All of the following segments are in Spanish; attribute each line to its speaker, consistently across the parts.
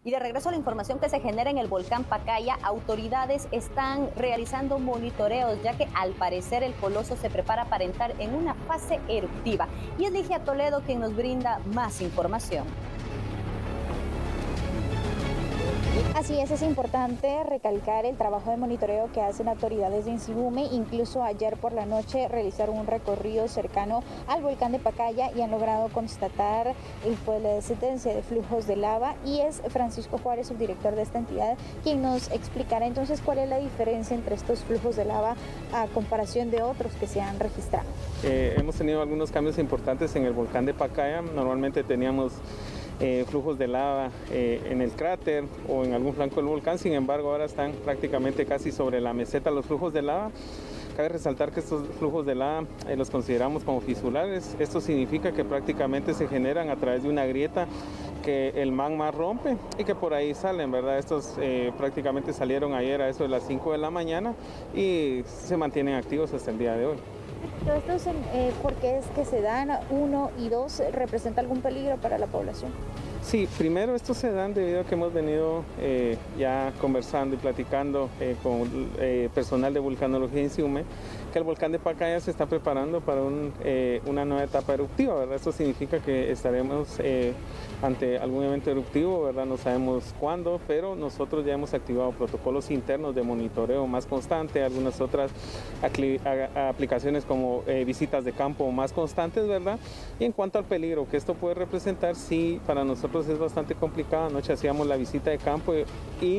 Speaker 1: Y de regreso a la información que se genera en el volcán Pacaya, autoridades están realizando monitoreos, ya que al parecer el coloso se prepara para entrar en una fase eruptiva. Y es Ligia Toledo quien nos brinda más información.
Speaker 2: Así es importante recalcar el trabajo de monitoreo que hacen autoridades de Insibume. Incluso ayer por la noche realizaron un recorrido cercano al volcán de Pacaya y han logrado constatar la existencia de flujos de lava, y es Francisco Juárez, el director de esta entidad, quien nos explicará entonces cuál es la diferencia entre estos flujos de lava a comparación de otros que se han registrado.
Speaker 3: Hemos tenido algunos cambios importantes en el volcán de Pacaya. Normalmente teníamos flujos de lava en el cráter o en algún flanco del volcán. Sin embargo, ahora están prácticamente casi sobre la meseta los flujos de lava. Cabe resaltar que estos flujos de lava los consideramos como fissurales. Esto significa que prácticamente se generan a través de una grieta que el magma rompe y que por ahí salen, ¿verdad? Estos prácticamente salieron ayer a eso de las 5 de la mañana y se mantienen activos hasta el día de hoy.
Speaker 2: Pero estos, ¿por qué es que se dan? Uno y dos, ¿representa algún peligro para la población?
Speaker 3: Sí, primero estos se dan debido a que hemos venido ya conversando y platicando con personal de vulcanología en Insibume, que el volcán de Pacaya se está preparando para una nueva etapa eruptiva, ¿verdad? Esto significa que estaremos ante algún evento eruptivo, ¿verdad? No sabemos cuándo, pero nosotros ya hemos activado protocolos internos de monitoreo más constante, algunas otras aplicaciones como visitas de campo más constantes, ¿verdad? Y en cuanto al peligro que esto puede representar, sí, para nosotros es bastante complicado. Anoche hacíamos la visita de campo y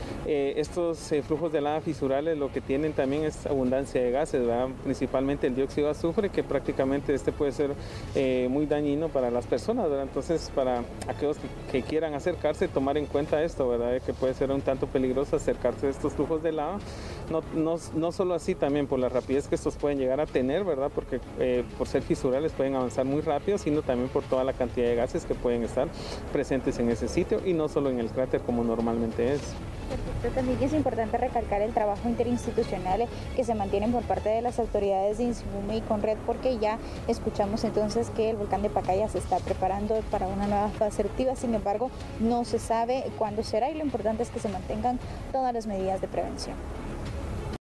Speaker 3: estos flujos de lava fisurales lo que tienen también es abundancia de gases, ¿verdad? Principalmente el dióxido de azufre, que prácticamente puede ser muy dañino para las personas, ¿verdad? Entonces, para aquellos que quieran acercarse, tomar en cuenta esto, ¿verdad? Que puede ser un tanto peligroso acercarse a estos flujos de lava. No solo así, también por la rapidez que estos pueden llegar a tener, ¿verdad? Porque por ser fisurales pueden avanzar muy rápido, sino también por toda la cantidad de gases que pueden estar presentes en ese sitio y no solo en el cráter como normalmente es.
Speaker 2: Perfecto. También es importante recalcar el trabajo interinstitucional que se mantienen por parte de las autoridades de Insibume y Conred, porque ya escuchamos entonces que el volcán de Pacaya se está preparando para una nueva fase eruptiva. Sin embargo, no se sabe cuándo será y lo importante es que se mantengan todas las medidas de prevención.